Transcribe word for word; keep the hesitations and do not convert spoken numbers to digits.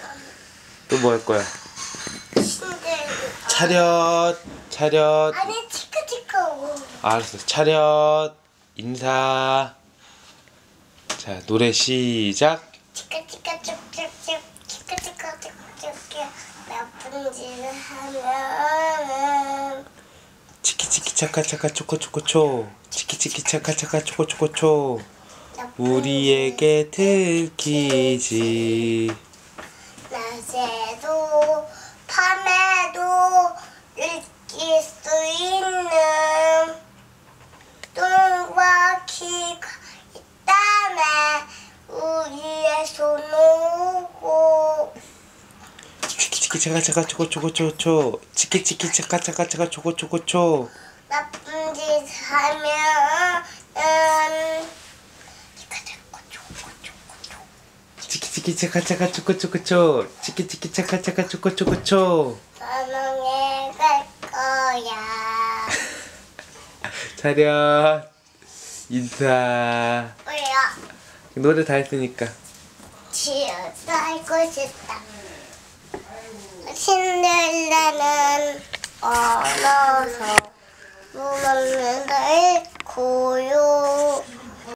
또 뭐 할 거야? 신데렐라. 차렷, 차렷. 아니 치크치크. 알았어. 차렷, 인사. 자, 노래 시작. 치크치크 쭉쭉쭉 치크치크 쭉쭉쭉 나쁜 짓을 하면 치키치키 차카차카 초코초코초. 치키치키 차카차카 초코초코초. 우리에게 들키지. 낮에도 밤에도 느낄 수 있는 똥과 키가 있다네. 우리의 손오고 치키치키 차카차카 초코초코초. 치키치키 차카차카차카 초코초코초. 나쁜 짓 하면 음, 치키치키 차카차카 초코초코초. 치키치키 차카차카 초코초코초. 사랑해 갈 거야. 차렷, 인사. 왜요? 노래 다 했으니까. 치어서 알고 싶다. 신데렐라는 얼어서 물 없는 걸 고요.